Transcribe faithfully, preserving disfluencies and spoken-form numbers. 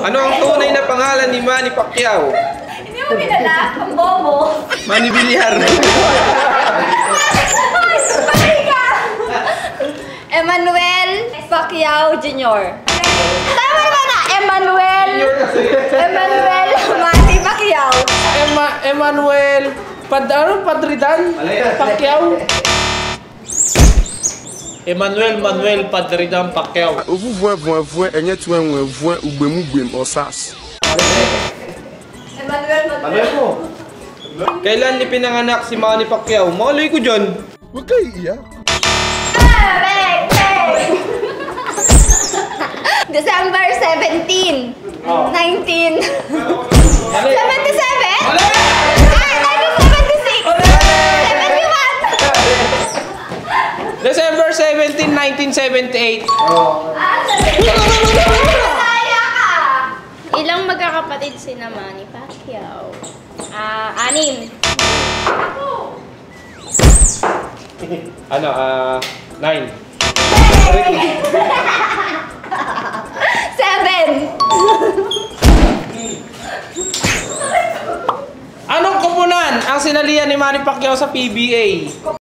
Ano ang tunay na pangalan ni Manny Pacquiao? Hindi mo kilala? Ang bobo. Manny Villar. Emmanuel Pacquiao Junior Tama ba na? Emmanuel. Emmanuel Manny Pacquiao. Emma, Emmanuel Pad, ano? Padridan? Pacquiao. Emmanuel Manuel Padridan Pacquiao. Vous voyez, vous voyez, et tu vois, vous voyez, ou bem, ou bem, ou sas. Emmanuel Manuel. Kailan ni pinanganak si Manny Pacquiao? Malay ko dyan. Huwag kayo iyak. Ah, bang, bang. December seventeenth, nineteen seventy-seven? Ay, nineteen seventy-six! seventy-one! December seventeenth, nineteen seventy-eight. Ah, seventy-one! Kaya ka! Ilang magkakapatid si na Manny Pacquiao? Ah, anim. Ano, ah, nine. Seven! Anong koponan ang sinalihan ni Manny Pacquiao sa P B A?